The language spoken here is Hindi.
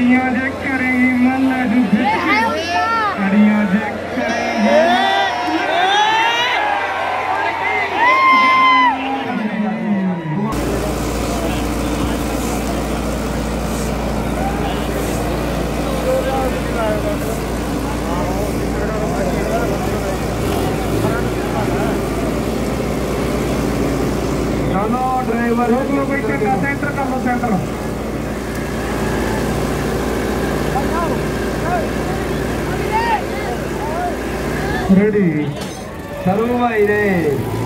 कड़ियां जे करेंगी मन कड़ियां जे करेंगी चलो ड्राइवर रोक लो भाई, सेंटर कर लो, सेंटर रेडी चलो भाई रे।